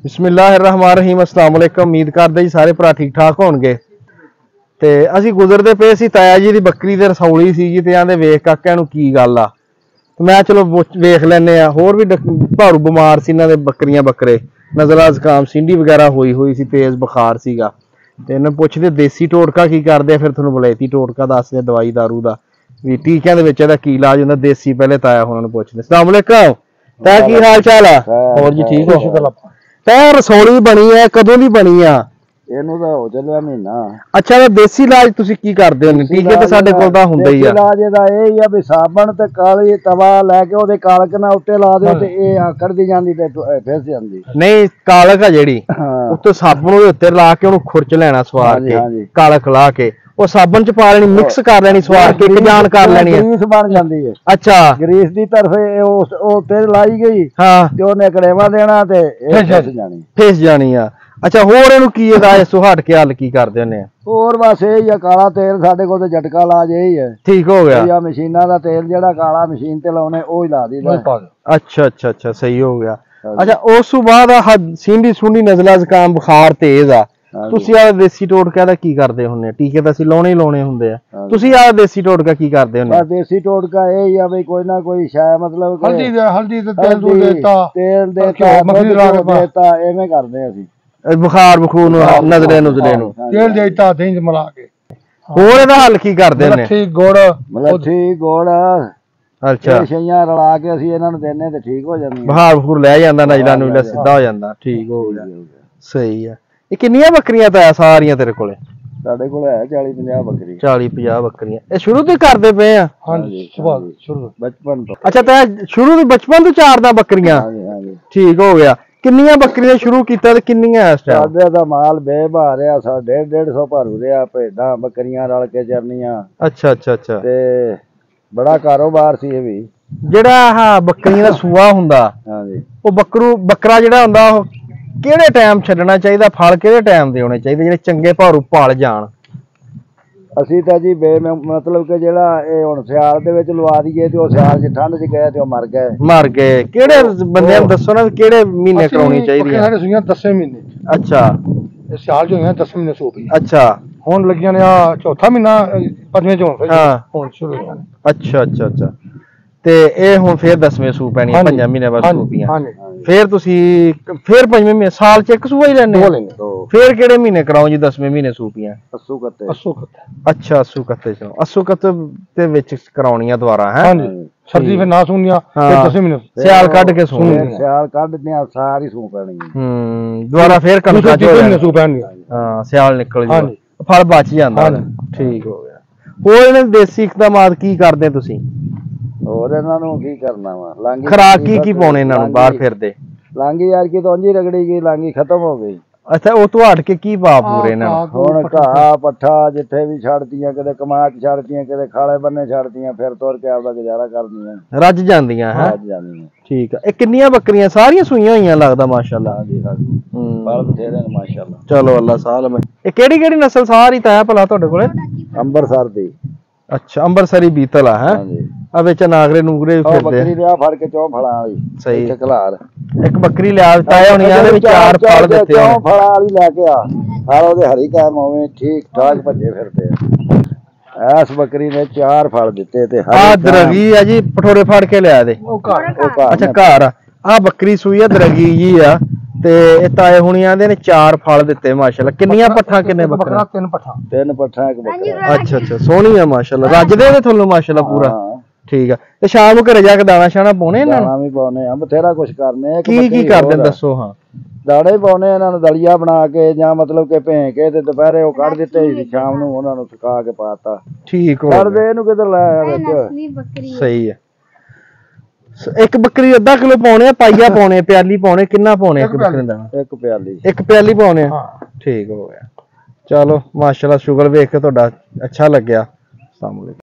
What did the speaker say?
बिस्मिल्लाहिर्रहमानिर्रहीम अस्सलाम वालेकुम। उम्मीद करते जी सारे भरा ठीक ठाक होणगे। ते असीं गुजरदे पे सी ताया जी दी बकरी ते रसौली सी जी, ते आंदे वेख काका नूं की गल आ। मैं चलो वेख लैने आ। होर भी भारू बीमार सी, इन्हां दे बकरियां बकरे नज़ला जुकाम सींडी वगैरह होई सी, तेज बुखार सीगा। ते इन्हां पुछदे देसी टोटका की करदे, फिर तुहानूं वलैती टोटका दसदे, दवाई दारू दा भी टीकियां दे विच इहदा की इलाज हुंदा देसी। पहले ताया होणां नूं पुछदे। अस्सलाम वालेकुम ताया, की हाल चाल आ? होर जी ठीक हो? ताया रसौली बनी है, कदों दी बनी आ? ਇਹਨੂੰ ਤਾਂ ਹੋ ਚੱਲਿਆ ਮਹੀਨਾ। अच्छा, तो देसी इलाज तुसीं की करदे हो? टीके तो साडे कोल तां हुंदे ही आ। इलाज ਇਹਦਾ ਇਹ ਹੀ ਆ ਵੀ ਸਾਬਣ ਤੇ ਕਾਲੀ ਤਵਾ ਲੈ ਕੇ ਉਹਦੇ ਕਾਲਕ ਨਾਲ ਉੱਤੇ ਲਾ ਦਿਓ ਤੇ ਇਹ ਆਕੜਦੀ ਜਾਂਦੀ ਤੇ ਫਿਸ ਜਾਂਦੀ। ਨਹੀਂ, ਕਾਲਕ ਆ ਜਿਹੜੀ ਉੱਤੇ ਸਾਬਣ ਉਹਦੇ ਉੱਤੇ ਲਾ ਕੇ ਉਹਨੂੰ ਖੁਰਚ ਲੈਣਾ ਸਵਾਰ ਕੇ, ਕਾਲਕ ਲਾ ਕੇ ਉਹ ਸਾਬਣ ਚ ਪਾ ਲੈਣੀ, ਮਿਕਸ ਕਰ ਲੈਣੀ ਸਵਾਰ ਕੇ, ਇੱਕ ਜਾਨ ਕਰ ਲੈਣੀ ਹੈ, ਗਰੀਸ ਬਣ ਜਾਂਦੀ ਹੈ। ਅੱਛਾ, ਗਰੀਸ ਦੀ ਤਰਫ ਉਹ ਤੇ ਲਾਈ ਗਈ ਤੇ ਉਹਨੇ ਕੜੇਵਾ ਦੇਣਾ ਤੇ ਫਿਸ ਜਾਣੀ ਆ। ਅੱਛਾ, ਹੋਰ ਇਹਨੂੰ ਕੀ ਇਲਾਜ ਸੋ ਹਟ ਕੇ ਹੱਲ ਕੀ ਕਰਦੇ ਹੁੰਦੇ ਆ? ਹੋਰ ਬਸ ਇਹ ਹੀ ਆ, ਕਾਲਾ ਤੇਲ ਸਾਡੇ ਕੋਲ ਤੇ ਝਟਕਾ ਇਲਾਜ ਇਹ ਹੀ ਹੈ। ਠੀਕ ਹੋ ਗਿਆ। ਇਹ ਮਸ਼ੀਨਾਂ ਦਾ ਤੇਲ ਜਿਹੜਾ ਕਾਲਾ ਮਸ਼ੀਨ ਤੇ ਲਾਉਣੇ ਉਹ ਹੀ ਲਾ ਦੀਦਾ। ਅੱਛਾ ਅੱਛਾ ਅੱਛਾ, ਸਹੀ ਹੋ ਗਿਆ। ਅੱਛਾ, ਉਸ ਤੋਂ ਬਾਅਦ ਸਿੰਡੀ ਸੁੰਡੀ ਨਜ਼ਲਾ ਜ਼ੁਕਾਮ ਬੁਖਾਰ ਤੇਜ਼ ਆ, ਤੁਸੀਂ ਆ ਦੇਸੀ ਟੋਟਕਾ ਦਾ ਕੀ ਕਰਦੇ ਹੁੰਦੇ? ਟੀਕੇ ਤਾਂ ਅਸੀਂ ਲਾਉਣੇ ਹੀ ਲਾਉਣੇ ਹੁੰਦੇ ਆ, ਤੁਸੀਂ ਆ ਦੇਸੀ ਟੋਟਕਾ ਕੀ ਕਰਦੇ ਹੁੰਦੇ? ਦੇਸੀ ਟੋਟਕਾ ਇਹ ਹੀ ਆ ਬਈ ਕੋਈ ਨਾ ਕੋਈ ਸ਼ਾਇ ਮਤਲਬ ਹਲਦੀ ਤੇ ਤੇਲ ਦੇਤਾ ਐਵੇਂ ਕਰਦੇ ਅਸੀਂ। बुखार बखूर नजले नुजले तेल देता दही मिला के। ਹੋਰ ਇਹਦਾ ਹੱਲ ਕੀ ਕਰਦੇ ਨੇ? ਮੱਠੀ ਗੁੜ ਅੱਛਾ, ਛਈਆਂ ਰਲਾ ਕੇ ਅਸੀਂ ਇਹਨਾਂ ਨੂੰ ਦਿੰਨੇ ਤੇ ਠੀਕ ਹੋ ਜਾਂਦੀ। ਬੁਖਾਰ ਬਖੂਰ ਲੈ ਜਾਂਦਾ, ਨਜਲਾ ਨੂਜਲਾ ਸਿੱਧਾ ਹੋ ਜਾਂਦਾ, ਠੀਕ ਹੋ ਗਿਆ। ਸਹੀ ਆ। ਇਹ ਕਿੰਨੀਆਂ ਬੱਕਰੀਆਂ ਤਾਂ ਸਾਰੀਆਂ ਤੇਰੇ ਕੋਲੇ? ਸਾਡੇ ਕੋਲ ਹੈ 40-50 ਬੱਕਰੀ। 40-50 ਬੱਕਰੀਆਂ। ਇਹ ਸ਼ੁਰੂ ਤੋਂ ਕਰਦੇ ਪਏ ਆ? ਹਾਂਜੀ, ਸ਼ੁਰੂ ਬਚਪਨ ਤੋਂ। ਅੱਛਾ, ਤਾਂ ਸ਼ੁਰੂ ਤੋਂ ਬਚਪਨ ਤੋਂ ਚਾਰਦਾ ਬੱਕਰੀਆਂ? ਠੀਕ ਹੋ ਗਿਆ। ਕਿੰਨੀਆਂ ਬੱਕਰੀਆਂ ਸ਼ੁਰੂ ਕੀਤਾ ਤੇ ਕਿੰਨੀਆਂ ਇਸ ਟਾਈਮ? ਸਾਡੇ ਦਾ ਮਾਲ ਬੇਭਾ ਰਿਹਾ, 150 ਭਾਰੂ ਰਿਹਾ, ਭੇਡਾਂ ਬੱਕਰੀਆਂ ਰਲ ਕੇ ਚਰਨੀਆਂ। ਅੱਛਾ ਅੱਛਾ ਅੱਛਾ, ਤੇ ਬੜਾ ਕਾਰੋਬਾਰ ਸੀ ਇਹ ਵੀ। ਜਿਹੜਾ ਆਹ ਬੱਕਰੀਆਂ ਦਾ ਸੂਆ ਹੁੰਦਾ, ਹਾਂਜੀ, ਉਹ ਬੱਕਰਾ ਜਿਹੜਾ ਹੁੰਦਾ, ਉਹ ਕਿਹੜੇ ਟਾਈਮ ਛੱਡਣਾ ਚਾਹੀਦਾ? ਫਲ ਕਿਹੜੇ ਟਾਈਮ ਦੇ ਹੋਣੇ ਚਾਹੀਦੇ ਜਿਹੜੇ ਚੰਗੇ ਭਾਰੂ ਪਾਲ ਜਾਣ? ਅਸੀਂ ਤਾਂ ਜੀ ਮਤਲਬ ਕਿ ਜਿਹੜਾ ਇਹ ਹੁਣ ਸਿਆਲ ਦੇ ਵਿੱਚ ਲਵਾ ਦਈਏ ਤੇ ਉਹ ਸਿਆਲ 'ਚ ਠੰਡ 'ਚ ਗਏ ਤੇ ਉਹ ਮਰ ਗਏ। ਕਿਹੜੇ ਬੰਦਿਆਂ ਨੂੰ ਦੱਸੋ ਨਾ, ਕਿਹੜੇ ਮਹੀਨੇ ਕਰਾਉਣੀ ਚਾਹੀਦੀ ਹੈ? ਸਾਡੇ ਸੂਈਆਂ 10ਵੇਂ ਮਹੀਨੇ। ਅੱਛਾ, ਇਹ ਸਿਆਲ ਜੋ ਹੋਈਆਂ 10ਵੇਂ ਮਹੀਨੇ ਸੂ ਪਈ। ਅੱਛਾ, ਹੁਣ ਲੱਗੀਆਂ ਨੇ ਆ ਚੌਥਾ ਮਹੀਨਾ 5ਵੇਂ ਚ ਹੁਣ ਸ਼ੁਰੂ ਹੋਈਆਂ। ਅੱਛਾ ਅੱਛਾ ਅੱਛਾ, ਤੇ ਇਹ ਹੁਣ ਫੇਰ 10ਵੇਂ ਸੂ ਪੈਣੀ, 5 ਮਹੀਨੇ ਬਾਅਦ ਸੂ ਪੀਆਂ। ਫਿਰ ਤੁਸੀਂ ਫਿਰ 5ਵੇਂ ਮਹੀਨੇ ਸਾਲ ਚ ਇੱਕ ਸੂਆ ਹੀ ਲੈਣੇ? ਫਿਰ ਕਿਹੜੇ ਮਹੀਨੇ ਕਰਾਓ ਜੀ 10ਵੇਂ ਮਹੀਨੇ ਸੂਪੀਆਂ? ਅੱਸੂ ਕੱਤੇ। ਅੱਛਾ, ਅੱਸੂ ਕੱਤੇ ਚ। ਅੱਸੂ ਕੱਤੇ ਦੇ ਵਿੱਚ ਕਰਾਉਣੀਆਂ ਦੁਬਾਰਾ ਹੈ? ਹਾਂਜੀ, ਸਰਦੀ ਫਿਰ ਨਾ ਸੂਣੀਆਂ, ਫਿਰ 10ਵੇਂ ਮਹੀਨੇ ਸਿਆਲ ਕੱਢ ਕੇ ਸੂਣੀਆਂ। ਸਿਆਲ ਕੱਢਦੇ ਆ ਸਾਰੀ ਸੂ ਪੈਣੀ। ਦੁਬਾਰਾ ਫਿਰ ਕਣਕਾਂ ਚ ਸੂ ਪੈਣਗੀਆਂ। ਹਾਂ, ਸਿਆਲ ਨਿਕਲ ਜਾ, ਫਲ ਬਚ ਜਾਂਦਾ। ਠੀਕ ਹੋ ਗਿਆ। ਹੋਰ ਇਹਨਾਂ ਦੇਸੀ ਇਕਦਾਮਾਤ ਕੀ ਕਰਦੇ ਤੁਸੀਂ? ਹੋਰ ਇਹਨਾਂ ਨੂੰ ਕੀ ਕਰਨਾ ਵਾ, ਲਾਂਗੀ ਖੁਰਾਕ ਕੀ ਪਾਉਣੇ ਇਹਨਾਂ ਨੂੰ ਬਾਹਰ ਫਿਰਦੇ? ਲਾਂਗੀ ਯਾਰ ਕੀ ਤਾਂ ਉਂਝ ਹੀ ਰਗੜੀ ਗਈ, ਲਾਂਗੀ ਖਤਮ ਹੋ ਗਈ। ਅੱਛਾ, ਉਹ ਤੋਂ ਹਟ ਕੇ ਕੀ ਪਾ ਪੂਰੇ ਇਹਨਾਂ ਨੂੰ? ਹੁਣ ਘਾਹ ਪੱਠਾ ਜਿੱਥੇ ਵੀ ਛੱਡਦੀਆਂ, ਕਿਤੇ ਕਮਾਚ ਛੱਡਦੀਆਂ, ਕਿਤੇ ਖਾਲੇ ਬੰਨੇ ਛੱਡਦੀਆਂ, ਫਿਰ ਤੁਰ ਕੇ ਆਪਦਾ ਗੁਜ਼ਾਰਾ ਕਰਦੀਆਂ, ਰੱਜ ਜਾਂਦੀਆਂ ਹੈ। ਰੱਜ ਜਾਂਦੀਆਂ। ਠੀਕ ਆ। ਇਹ ਕਿੰਨੀਆਂ ਬੱਕਰੀਆਂ? ਸਾਰੀਆਂ ਸੂਈਆਂ ਹੋਈਆਂ ਲੱਗਦਾ? ਮਾਸ਼ਾਅੱਲਾ। ਹਾਂਜੀ ਹਾਂਜੀ, ਬਾਲ ਬਥੇਰੇ ਨੇ ਮਾਸ਼ਾਅੱਲਾ। ਚਲੋ ਅੱਲਾ ਸਾਲਮ। ਇਹ ਕਿਹੜੀ ਕਿਹੜੀ ਨਸਲ ਸਾਰੀ ਤਾਂ ਹੈ ਭਲਾ ਤੁਹਾਡੇ ਕੋਲੇ? ਅੰਬਰਸਰ ਦੀ। ਅੱਛਾ, ਅੰਬਰਸਰੀ ਬੀਤਲ ਆ ਹੈ। ਹਾਂਜੀ, ਆ ਵਿੱਚ ਨਾਗਰੇ ਨੂਗਰੇ ਫਿਰਦੇ। ਬੱਕਰੀ ਲਿਆ ਫੜ ਕੇ ਚੌਂ ਫਲਾਂ ਵਾਲੀ। ਸਹੀ, ਖਲਾਰ ਇੱਕ ਬੱਕਰੀ ਲਿਆ ਤਾਏ ਹੋਣੀ ਆ, ਵਿੱਚ 4 ਫਲ ਦਿੱਤੇ। ਚੌਂ ਫਲਾਂ ਵਾਲੀ ਲੈ ਕੇ ਆ, ਸਾਰਾ ਉਹਦੇ ਹਰੀ ਕਾਇਮ ਹੋਵੇ, ਠੀਕ ਠਾਕ ਭੱਜੇ ਫਿਰਦੇ ਆ। ਐਸ ਬੱਕਰੀ ਨੇ 4 ਫਲ ਦਿੱਤੇ ਤੇ ਆ ਦਰਗੀ ਆ ਜੀ, ਪਠੋਰੇ ਫੜ ਕੇ ਲਿਆ ਦੇ। ਅੱਛਾ, ਘਰ ਆ। ਆ ਬੱਕਰੀ ਸੂਈ ਆ, ਦਰਗੀ ਜੀ ਆ, ਤੇ ਇਹ ਤਾਏ ਹੁਣੀ ਆਂਦੇ ਨੇ 4 ਫਲ ਦਿੱਤੇ ਮਾਸ਼ਾਅੱਲਾ। ਕਿੰਨੀਆਂ ਪੱਠਾਂ? ਕਿੰਨੇ ਬੱਕਰਾ? 3 ਪੱਠਾਂ। 3 ਪੱਠਾਂ ਇੱਕ ਬੱਕਰਾ। ਅੱਛਾ ਅੱਛਾ, ਸੋਹਣੀ ਆ ਮਾਸ਼ਾਅੱਲਾ। ਰੱਜਦੇ ਨੇ ਤੁਹਾਨੂੰ ਮਾਸ਼ਾਅੱਲਾ ਪੂਰਾ? ਠੀਕ ਆ। ਤੇ ਸ਼ਾਮ ਨੂੰ ਘਰੇ ਜਾ ਕੇ ਦਾਣਾ ਸ਼ਾਣਾ ਪਾਉਣੇ ਇਹਨਾਂ ਨੂੰ? ਦਾਣਾ ਵੀ ਪਾਉਣੇ ਆ, ਬਥੇਰਾ ਕੁਛ ਕਰਨੇ। ਕੀ ਕਰਦੇ ਦੱਸੋ? ਹਾਂ, ਦਾਣੇ ਹੀ ਪਾਉਣੇ ਇਹਨਾਂ ਨੂੰ, ਦਲੀਆ ਬਣਾ ਕੇ ਜਾਂ ਮਤਲਬ ਕਿ ਭੇਂ ਕੇ ਤੇ ਦੁਪਹਿਰੇ ਉਹ ਕੱਢ ਦਿੱਤੇ ਸੀ, ਸ਼ਾਮ ਨੂੰ ਉਹਨਾਂ ਨੂੰ ਸੁਕਾ ਕੇ ਪਾਤਾ। ਠੀਕ ਹੋ ਕਰਦੇ। ਇਹਨੂੰ ਕਿੱਧਰ ਲਾਇਆ ਵਿੱਚ? ਸਹੀ ਹੈ। ਇੱਕ ਬੱਕਰੀ ਅੱਧਾ ਕਿਲੋ ਪਾਉਣੇ ਆ, ਪਾਈਆ ਪਾਉਣੇ, ਪਿਆਲੀ ਪਾਉਣੇ, ਕਿੰਨਾ ਪਾਉਣੇ? ਇੱਕ ਬੱਕਰੀ ਦਾ ਇੱਕ ਪਿਆਲੀ ਪਾਉਣੇ ਆ। ਠੀਕ ਹੋ ਗਿਆ। ਚਲੋ ਮਾਸ਼ਾਅੱਲਾ, ਸ਼ੁਕਰ ਵੇਖ ਕੇ ਤੁਹਾਡਾ ਅੱਛਾ ਲੱਗਿਆ। अस्सलाम वालेकुम।